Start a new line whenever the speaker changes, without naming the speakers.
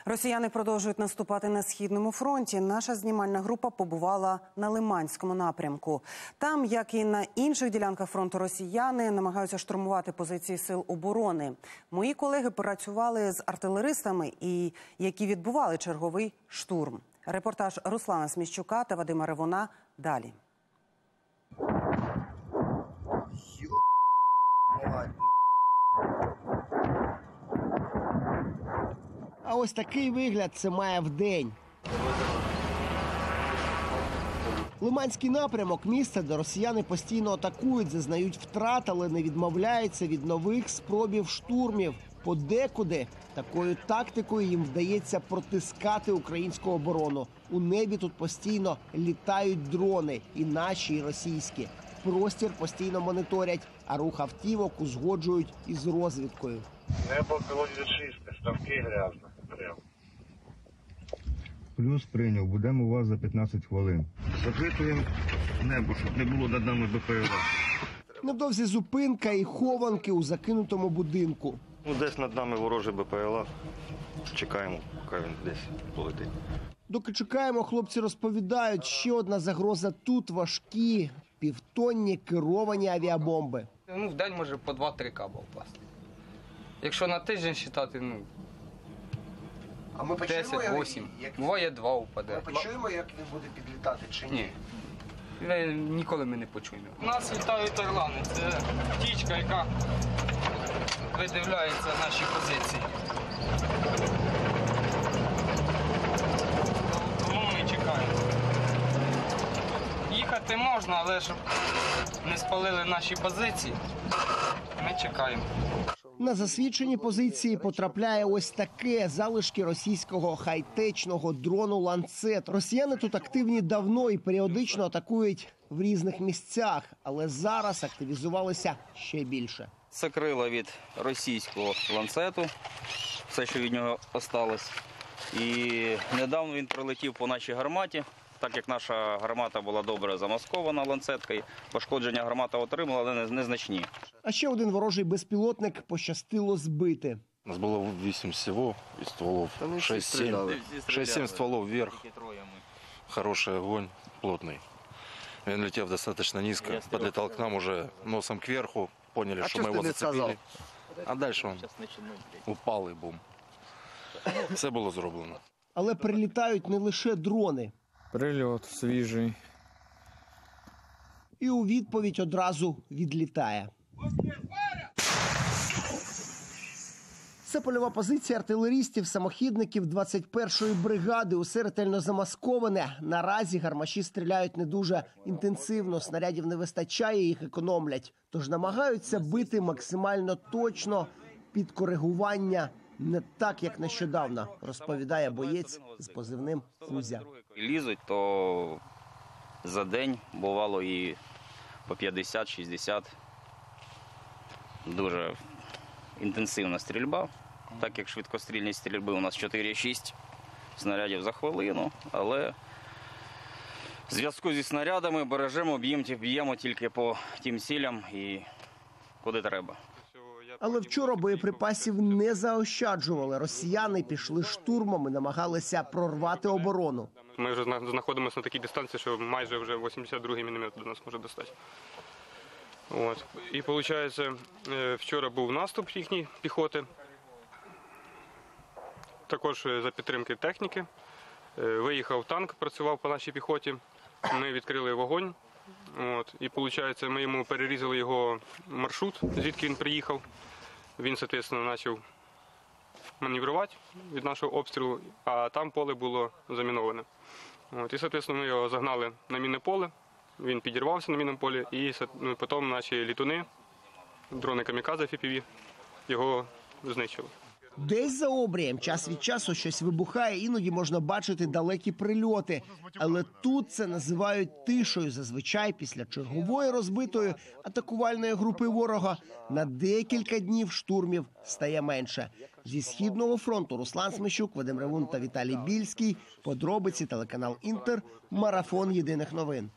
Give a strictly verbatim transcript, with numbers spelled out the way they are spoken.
Росіяни продовжують наступати на Східному фронті. Наша знімальна група побувала на Лиманському напрямку. Там, як і на інших ділянках фронту, росіяни намагаються штурмувати позиції сил оборони. Мої колеги працювали з артилеристами, і які відбували черговий штурм. Репортаж Руслана Сміщука та Вадима Ревуна далі.
А ось такий вигляд це має вдень. Лиманський напрямок – місце, де росіяни постійно атакують, зазнають втрат, але не відмовляються від нових спробів штурмів. Подекуди такою тактикою їм вдається протискати українську оборону. У небі тут постійно літають дрони, і наші, і російські. Простір постійно моніторять, а рух автівок узгоджують із розвідкою.
Небо колодязь чисте, ставки грязні. Прямо.
Плюс прийняв, будемо у вас за п'ятнадцять хвилин. Закритуємо небо, щоб не було над нами БПЛА.
Невдовзі зупинка і хованки у закинутому будинку.
Ну, десь над нами ворожий БПЛА. Чекаємо, поки він десь полетить.
Доки чекаємо, хлопці розповідають, ще одна загроза тут – важкі, півтонні керовані авіабомби.
Ну, в день може по два-три каба впасти. Якщо на тиждень вважати, ну,
А ми
десять-вісім. Буває два упаде.
Ми почуємо, як він буде підлітати чи ні?
Ні. Ніколи ми не почуємо. У нас літають орлани. Це птічка, яка видивляється наші позиції. Тому ми чекаємо. Їхати можна, але щоб не спалили наші позиції, ми чекаємо.
На засвідчені позиції потрапляє ось таке – залишки російського хай-течного дрону «Ланцет». Росіяни тут активні давно і періодично атакують в різних місцях, але зараз активізувалися ще більше.
Це крила від російського «Ланцету», все, що від нього залишилось. І недавно він прилетів по нашій гарматі. Так як наша гармата була добре замаскована ланцеткою, пошкодження гармата отримала, але незначні.
А ще один ворожий безпілотник пощастило збити.
У нас було вісім всього із стволов, шість-сім стволов вверх. Хороший огонь, плотний. Він летів достатньо низько, підлітав к нам уже носом кверху, поняли, що ми його зацепили. А далі він упав і бум. Все було зроблено.
Але прилітають не лише дрони.
Прильот свіжий.
І у відповідь одразу відлітає. Це польова позиція артилерістів, самохідників двадцять першої бригади. Усе ретельно замасковане. Наразі гармаші стріляють не дуже інтенсивно, снарядів не вистачає, їх економлять. Тож намагаються бити максимально точно, під коригування. Не так, як нещодавно, розповідає боєць з позивним «Кузя».
Лізуть, то за день бувало і по п'ятдесят-шістдесят. Дуже інтенсивна стрільба, так як швидкострільність стрільби у нас чотири-шість снарядів за хвилину, але в зв'язку зі снарядами бережемо, б'ємо тільки по тим цілям і куди треба.
Але вчора боєприпасів не заощаджували. Росіяни пішли штурмом і намагалися прорвати оборону.
Ми вже знаходимося на такій дистанції, що майже вже вісімдесят другий міномет до нас може достати. От. І виходить, вчора був наступ їхньої піхоти, також за підтримки техніки. Виїхав танк, працював по нашій піхоті, ми відкрили вогонь. От. І виходить, ми йому перерізали його маршрут, звідки він приїхав. Він, відповідно, почав маневрувати від нашого обстрілу, а там поле було заміноване. От. І, відповідно, ми його загнали на мінне поле, він підірвався на мінному полі, і потім наші літуни, дрони камікадзе еф пі ві, його знищили.
Десь за обрієм час від часу щось вибухає, іноді можна бачити далекі прильоти. Але тут це називають тишою. Зазвичай після чергової розбитої атакувальної групи ворога на декілька днів штурмів стає менше. Зі Східного фронту Руслан Сміщук, Вадим Ревун та Віталій Більський. Подробиці, телеканал «Інтер», марафон єдиних новин.